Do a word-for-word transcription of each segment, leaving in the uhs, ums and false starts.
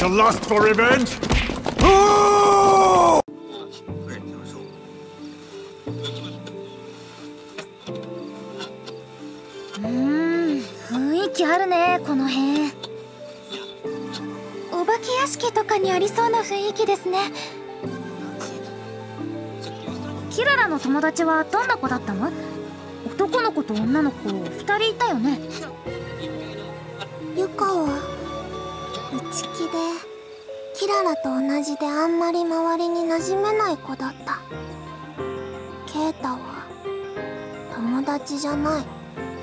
a lust for revenge? Oh! うーん、雰囲気あるね、この辺。お化け屋敷とかにありそうな雰囲気ですね。キララの友達はどんな子だったの？男の子と女の子ふたりいたよね。 ユカは内気でキララと同じであんまり周りに馴染めない子だった。ケイタは友達じゃない。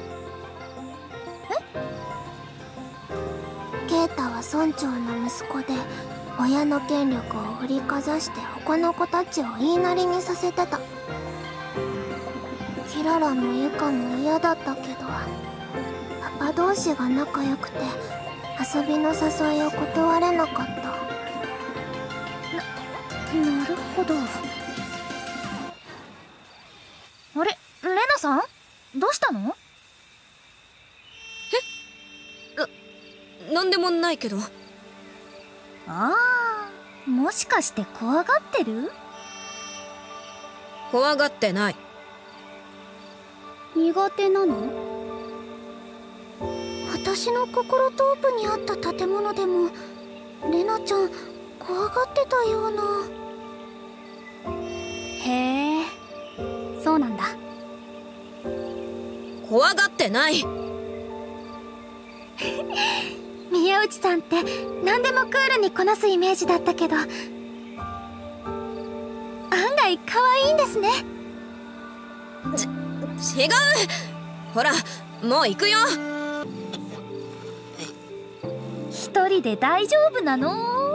え？ケイタは村長の息子で親の権力を振りかざして他の子たちを言いなりにさせてた。キララもユカも嫌だったけど、パパ同士が仲良くて遊びの誘いを断れなかった。 な、なるほど。あれ、レナさん？どうしたの？ え？な、なんでもないけど。 ああ、もしかして怖がってる？ 怖がってない。 苦手なの？私の心トープにあった建物でもレナちゃん怖がってたような。 へえ、そうなんだ。 怖がってない。 宮内さんって何でもクールにこなすイメージだったけど、案外可愛いんですね。 ち、違う。ほら、もう行くよ。 一人で大丈夫なの？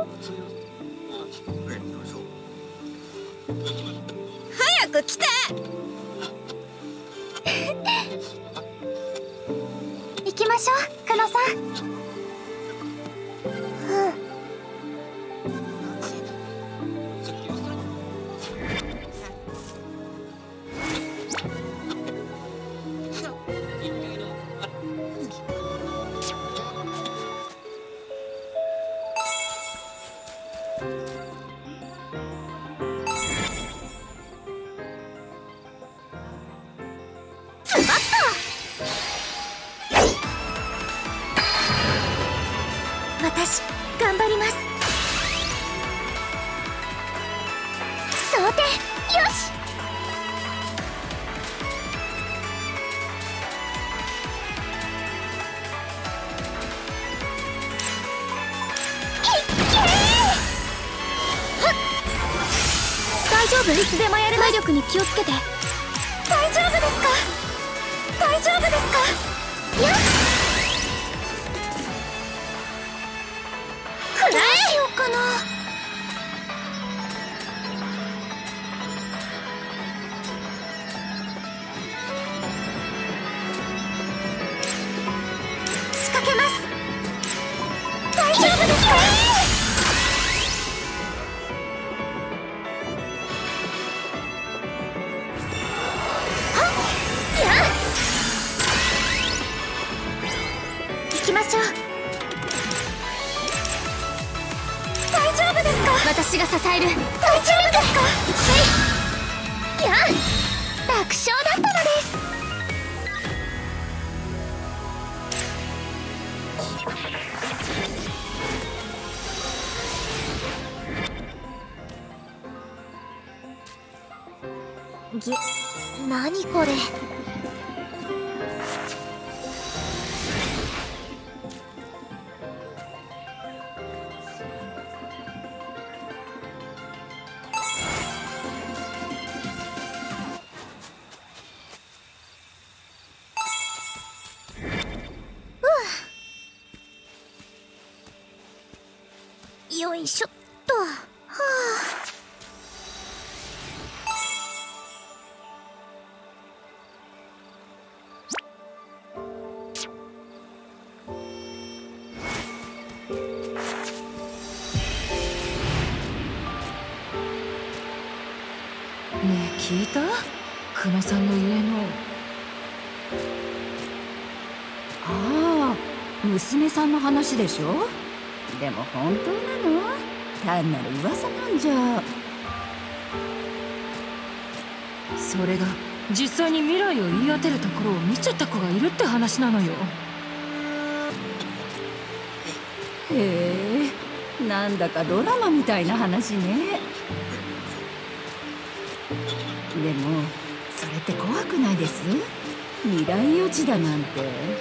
早く来て。 行きましょう、クノさん。私、頑張ります。装填、よし。大丈夫？いつでもやる。体力に気をつけて。大丈夫ですか？大丈夫ですか？やっ、どうしようかな。仕掛けます。大丈夫ですか？はっ、やっ、行きましょう。私が支える。大丈夫ですか？はい。やん、楽勝だったのです。ぎ、何これ。よいしょっと。はあ。 ねえ、聞いた？久野さんの家の。ああ、娘さんの話でしょ？ でも本当なの？単なる噂なんじゃ。それが実際に未来を言い当てるところを見ちゃった子がいるって話なのよ。へえ、なんだかドラマみたいな話ね。でもそれって怖くないです？未来予知だなんて。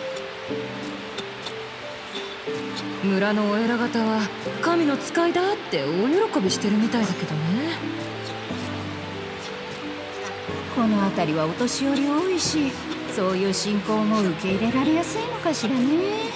村のお偉方は神の使いだって大喜びしてるみたいだけどね。この辺りはお年寄り多いし、そういう信仰も受け入れられやすいのかしらね。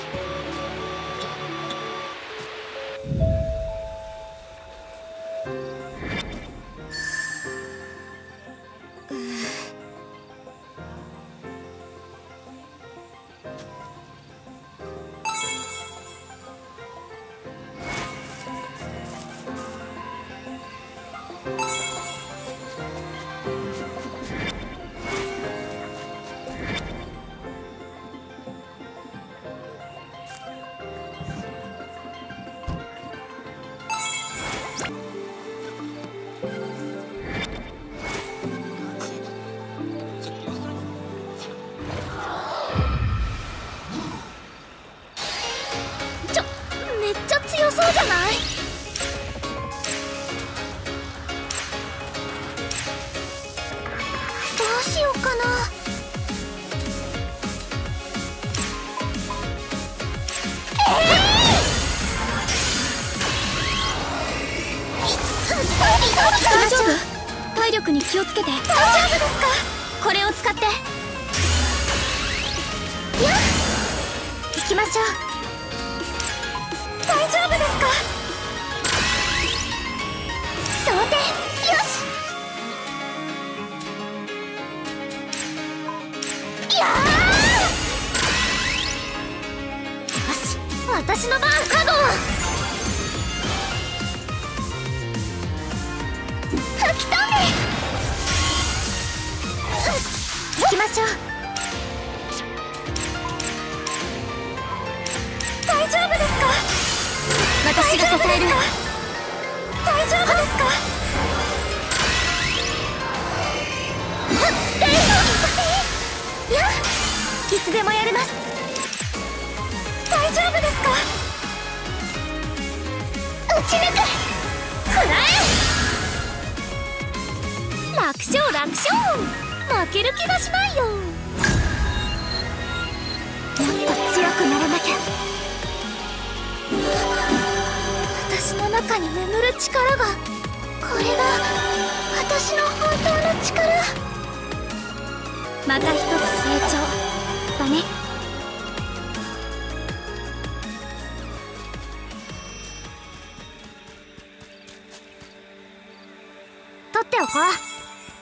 そうじゃない？どうしようかな。大丈夫？体力に気をつけて。大丈夫ですか？これを使って。やっ、行きましょう。大丈夫ですか？装填よし。やー、よし、私の番。カゴ吹き飛んで。行きましょう。大丈夫ですか？私が支える。大丈夫ですか？いや、いつでもやれます。大丈夫ですか？撃ち抜く。くらえ。楽勝楽勝。負ける気がしないよ。もっと強くならなきゃ。私の中に眠る力が、これが私の本当の力。また一つ成長だね。取っておこう。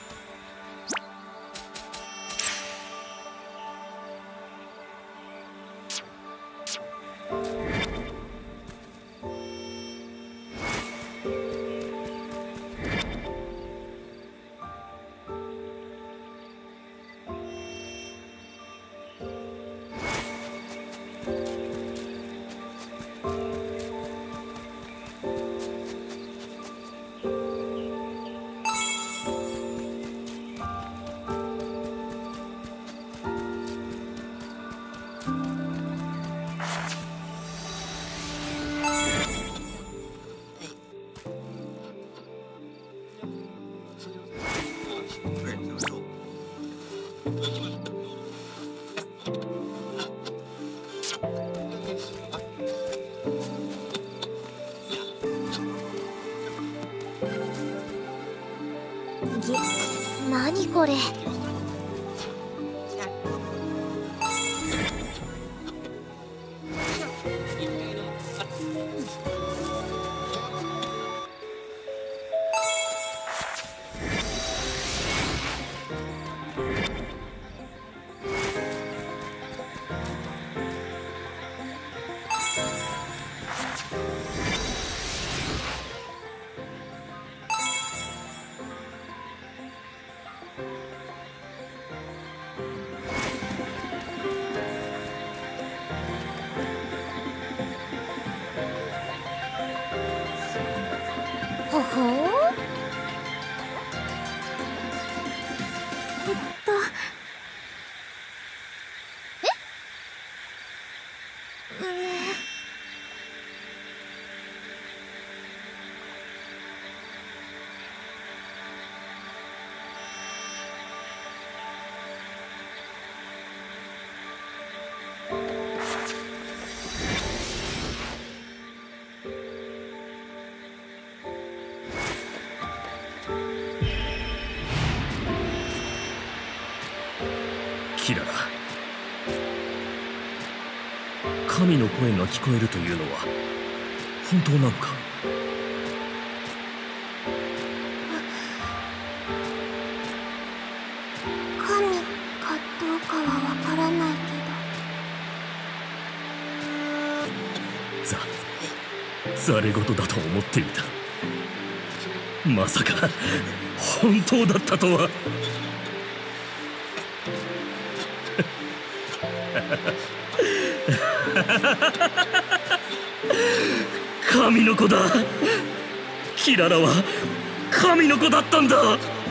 何これ。 キララ、神の声が聞こえるというのは本当なのか？ 神かどうかはわからないけざ、ざれ言だと思っていた。まさか本当だったとは。神の子だ。キララは神の子だったんだ。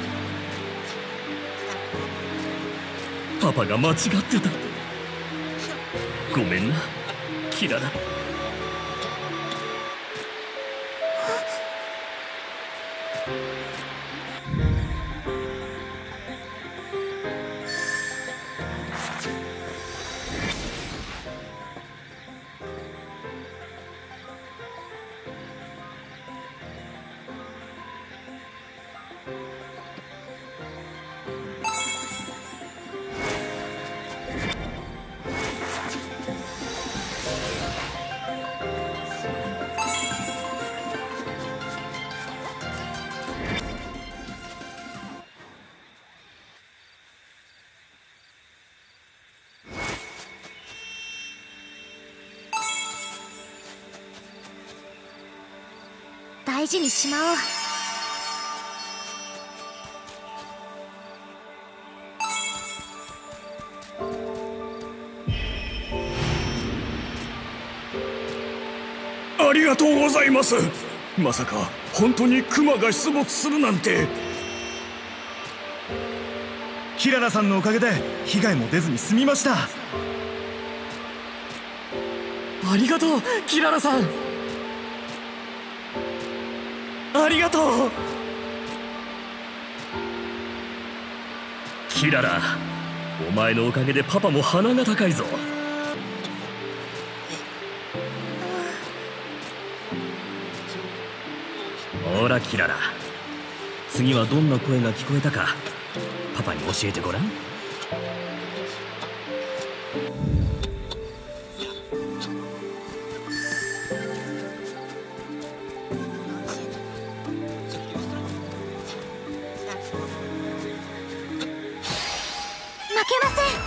パパが間違ってた。ごめんな、キララ。 大事にしまおう。 ありがとうございます。まさか本当にクマが出没するなんて。 キララさんのおかげで被害も出ずに済みました。 ありがとうキララさん、ありがとう。 キララ、お前のおかげでパパも鼻が高いぞ。ほらキララ、次はどんな声が聞こえたかパパに教えてごらん。 負けません。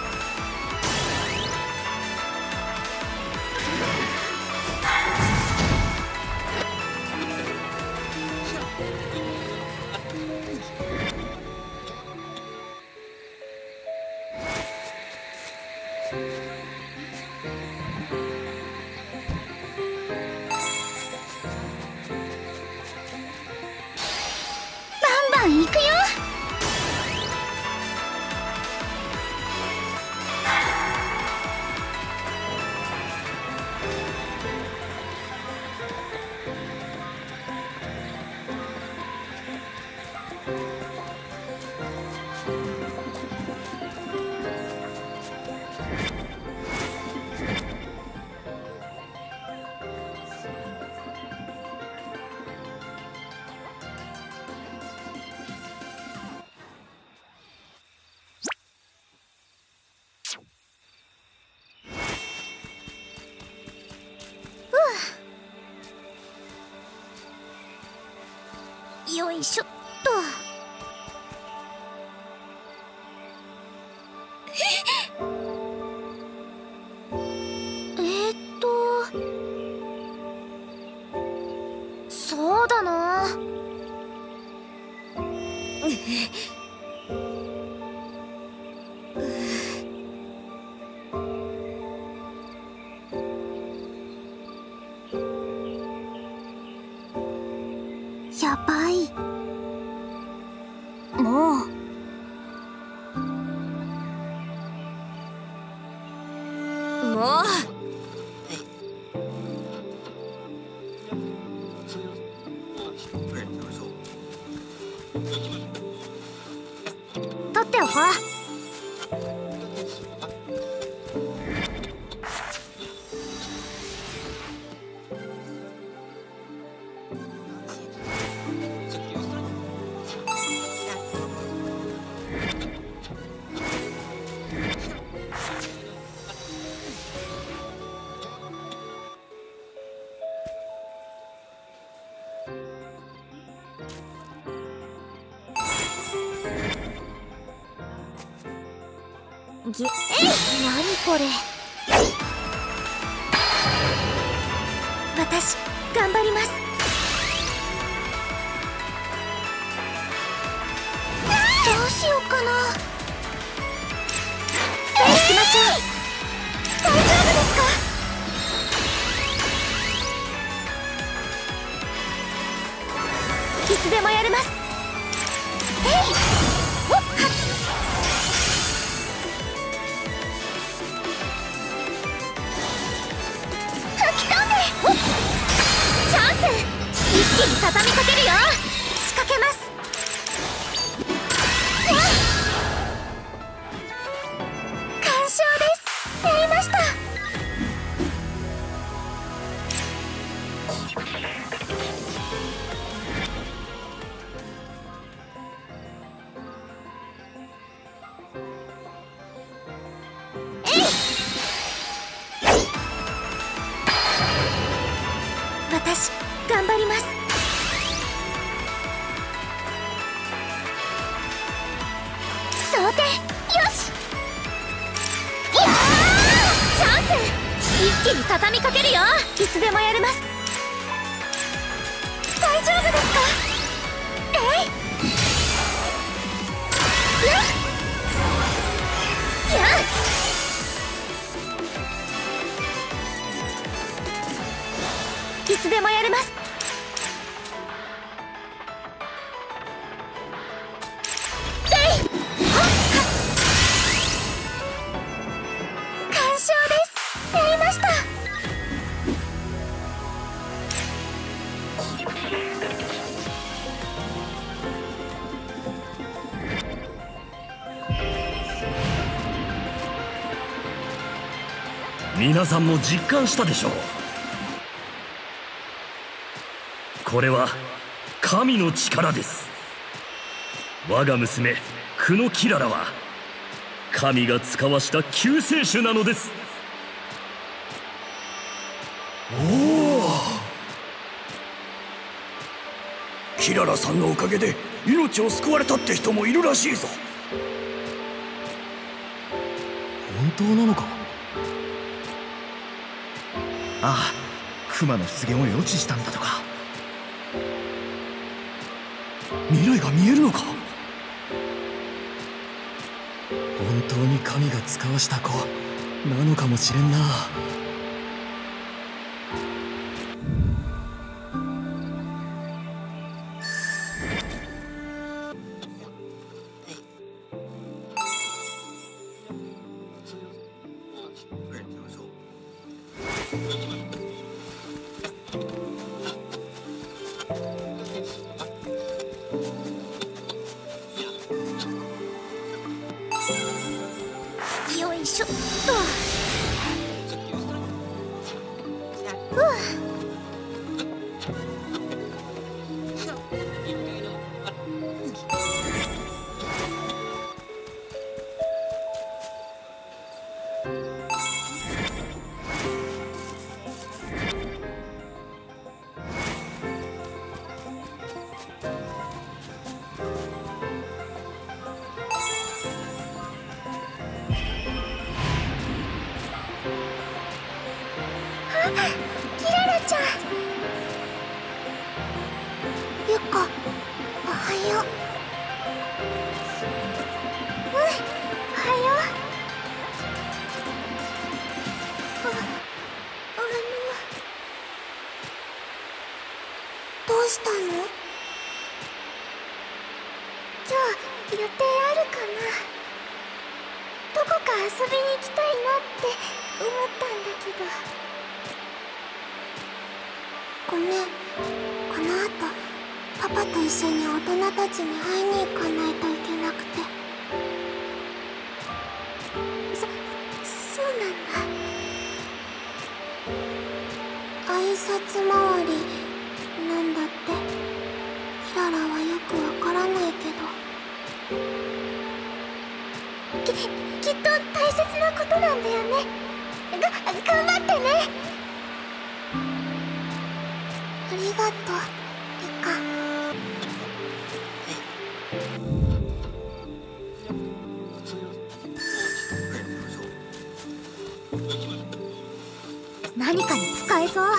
バンバン行くよ。よいしょっと。えーっとそうだな。やばい。もうもう取っておこう。 ぎえい、何これ。私頑張ります。どうしようかな。行きましょう。大丈夫ですか。いつでもやれます。えい、ほっはっ。吹き飛んで、ほっ。チャンス。一気に畳みかけるよ。仕掛けます。完勝です。やりました。私頑張ります。装填よし。いやー、チャンス。一気に畳みかけるよ。いつでもやれます。大丈夫ですか。えいやっやっ。いつでもやれます。えいほっはっ。完勝です。やりました。 皆さんも実感したでしょう。これは神の力です。我が娘クノキララは神が使わした救世主なのです。 おお、キララさんのおかげで命を救われたって人もいるらしいぞ。 本当なのか。ああ、クマの出現を予知したんだとか。 未来が見えるのか。 本当に神が使わした子なのかもしれんな。 よいしょっと。うわキララちゃん。ゆか、おはよう。うん、おはよう。あ、あのどうしたの？今日予定あるかな？どこか遊びに行きたいなって思ったんだけど。ごめん、この後パパと一緒に大人たちに会いに行かないといけなくて。そ、そうなんだ。挨拶回りなんだって。キララはよくわからないけど。き、きっと大切なことなんだよね。が、頑張ってね。ありがとう、 何かに使えそう。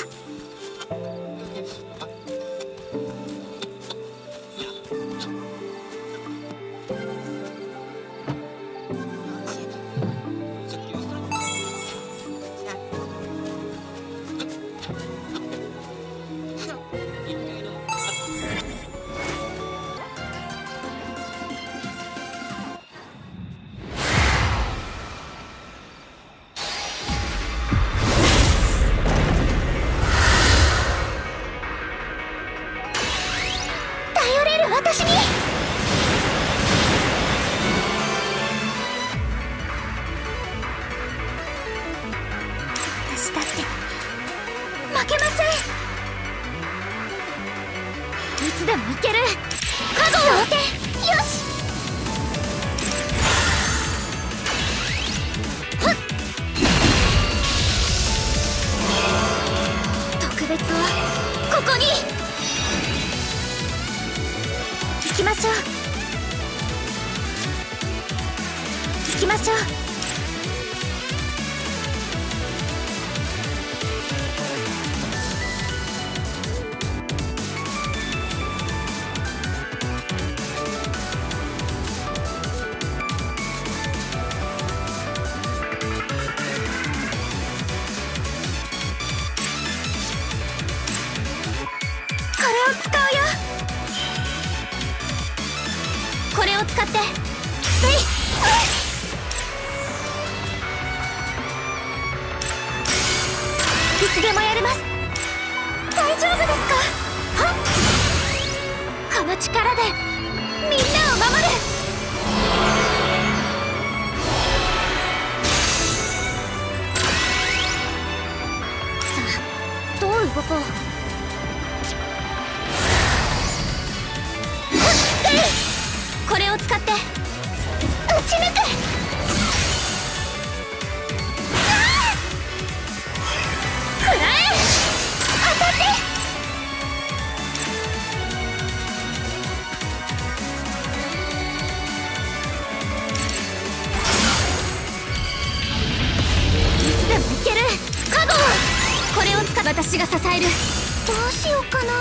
私が支える。どうしようかな。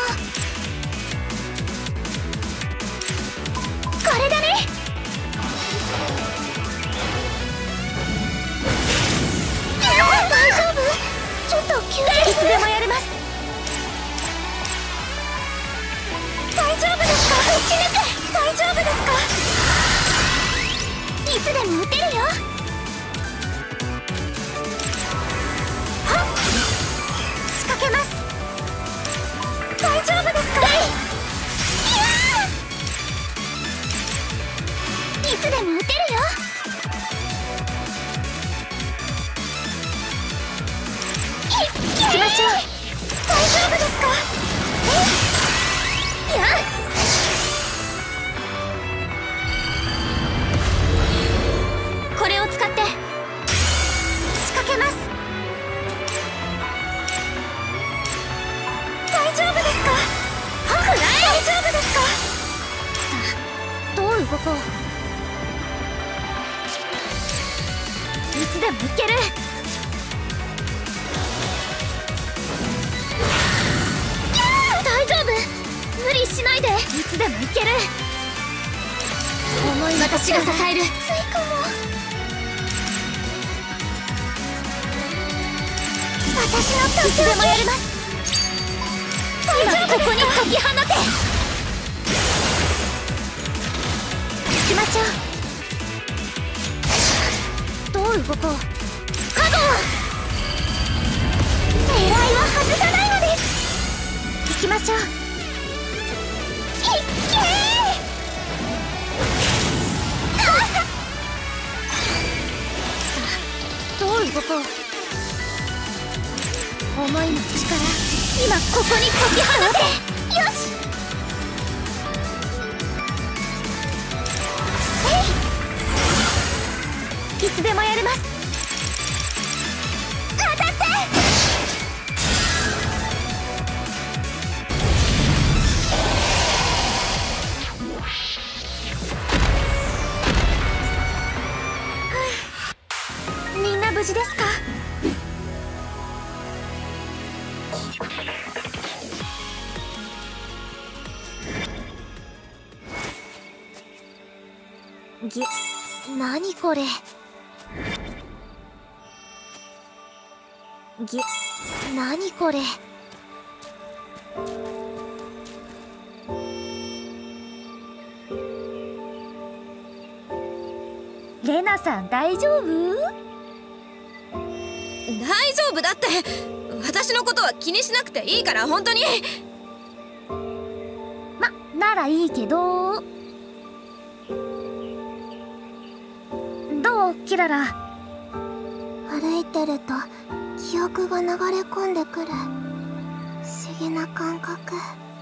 これだね。大丈夫？ちょっと休憩。いつでもやれます。大丈夫ですか？打ち抜く。大丈夫ですか？いつでも撃てるよ。大丈夫ですか？いつでも撃てるよ。行きましょう。大丈夫ですか？え？いや。これを使って仕掛けます。大丈夫ですか？大丈夫ですか？さあ、どう動こう。いつでもいける。大丈夫、無理しないで。いつでもいける。思い私が支える。ついかも。私のいつでもやります。今ここに解き放て。行きましょう。どう動こう。カゴ。狙いは外さないのです。行きましょう。いっけー。さあ、どう動こう。思いの力、今ここに解き放て。よし。いつでもやれます。当たって。 ぎ何これ。ぎ何これ。レナさん大丈夫？ 大丈夫だって。私のことは気にしなくていいから、本当に。 ま、ならいいけど。どう、キララ？ 歩いてると記憶が流れ込んでくる不思議な感覚。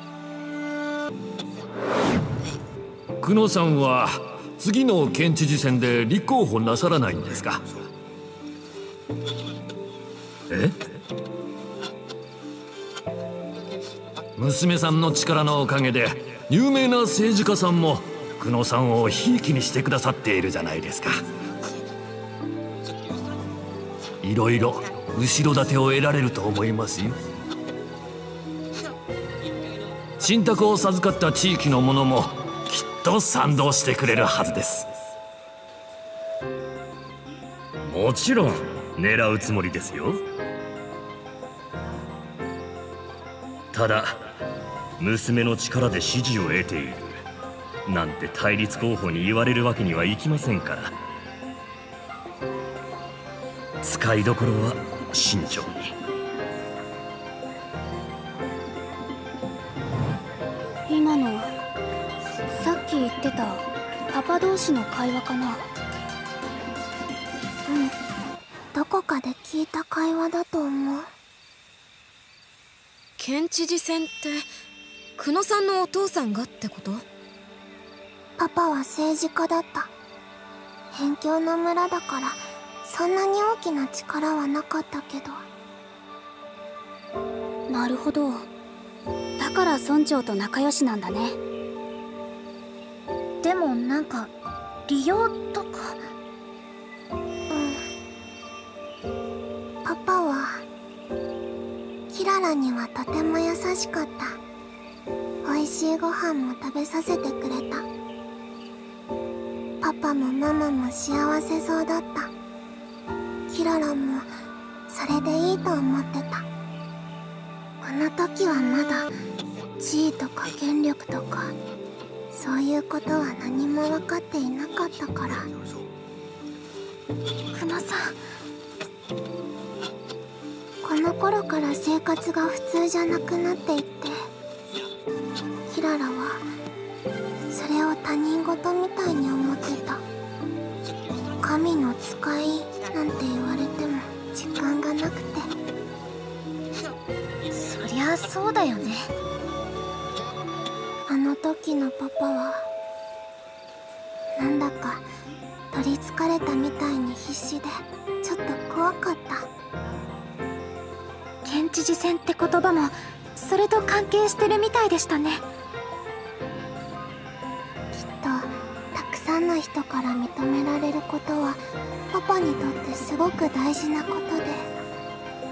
久野さんは次の県知事選で立候補なさらないんですか？ え？ 娘さんの力のおかげで有名な政治家さんも久野さんをひいきにしてくださっているじゃないですか。いろいろ後ろ盾を得られると思いますよ。信託を授かった地域の者もきっと賛同してくれるはずです。 もちろん狙うつもりですよ。ただ娘の力で支持を得ているなんて対立候補に言われるわけにはいきませんから、使いどころは慎重に。 今のさっき言ってたパパ同士の会話かな？ うん、どこかで聞いた会話だと思う。 県知事選って久野さんのお父さんがってこと？ パパは政治家だった。辺境の村だからそんなに大きな力はなかったけど。 なるほど。だから村長と仲良しなんだね。でもなんか利用とか。 うん。パパはキララにはとても優しかった。美味しいご飯も食べさせてくれた。パパもママも幸せそうだった。キララもそれでいいと思ってた。この時はまだ地位とか権力とかそういうことは何も分かっていなかったから。 クマさん、 この頃から生活が普通じゃなくなっていって、キララはそれを他人事みたいに思ってた。神の使いなんて言われても実感がなくて。 そりゃそうだよね。 あの時のパパはなんだか取りつかれたみたいに必死でちょっと怖かった。 県知事選って言葉もそれと関係してるみたいでしたね。 きっとたくさんの人から認められることはパパにとってすごく大事なことで、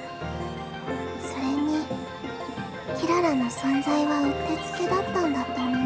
それにキララの存在はうってつけだったんだと思う。